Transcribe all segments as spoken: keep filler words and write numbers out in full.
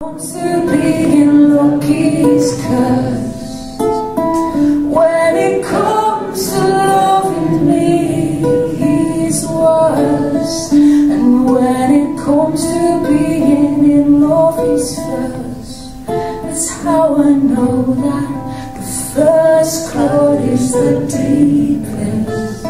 To being lucky's cursed. When it comes to loving me, he's worse. And when it comes to being in love, he's first. That's how I know that the first chord is the deepest.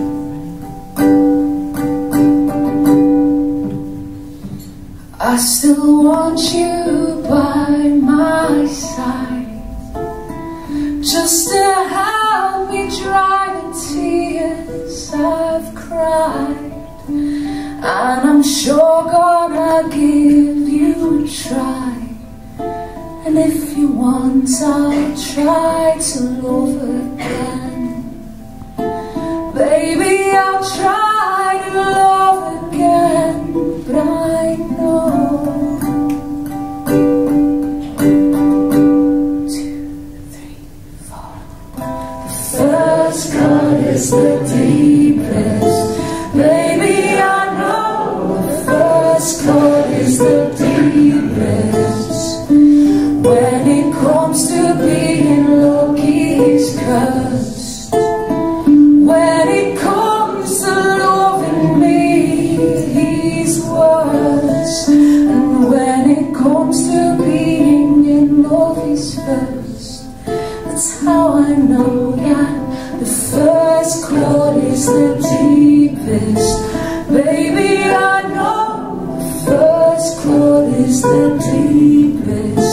I still want you by my side, just to help me dry the tears I've cried. And I'm sure gonna give you a try. And if you want, I'll try to love again. Baby, I'll try to love again, but I know first cut is the deepest. Baby, I know the first cut is the deepest. When it comes to being lucky, he's cursed. When it comes to loving me, he's worse. And when it comes to being in love, he's first. That's how I know that the first chord is the deepest. Baby, I know the first chord is the deepest.